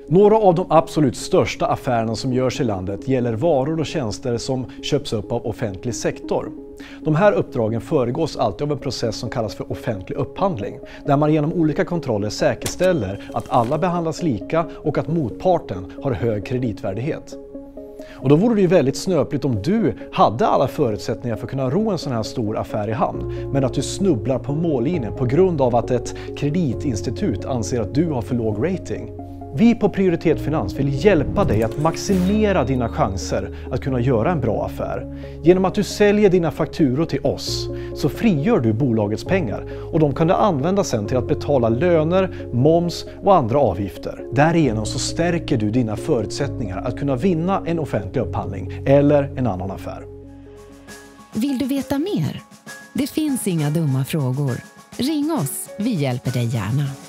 Några av de absolut största affärerna som görs i landet gäller varor och tjänster som köps upp av offentlig sektor. De här uppdragen föregås alltid av en process som kallas för offentlig upphandling, där man genom olika kontroller säkerställer att alla behandlas lika och att motparten har hög kreditvärdighet. Och då vore det ju väldigt snöpligt om du hade alla förutsättningar för att kunna ro en sån här stor affär i hamn, men att du snubblar på mållinjen på grund av att ett kreditinstitut anser att du har för låg rating. Vi på Prioritet Finans vill hjälpa dig att maximera dina chanser att kunna göra en bra affär. Genom att du säljer dina fakturor till oss så frigör du bolagets pengar och de kan du använda sen till att betala löner, moms och andra avgifter. Därigenom så stärker du dina förutsättningar att kunna vinna en offentlig upphandling eller en annan affär. Vill du veta mer? Det finns inga dumma frågor. Ring oss, vi hjälper dig gärna.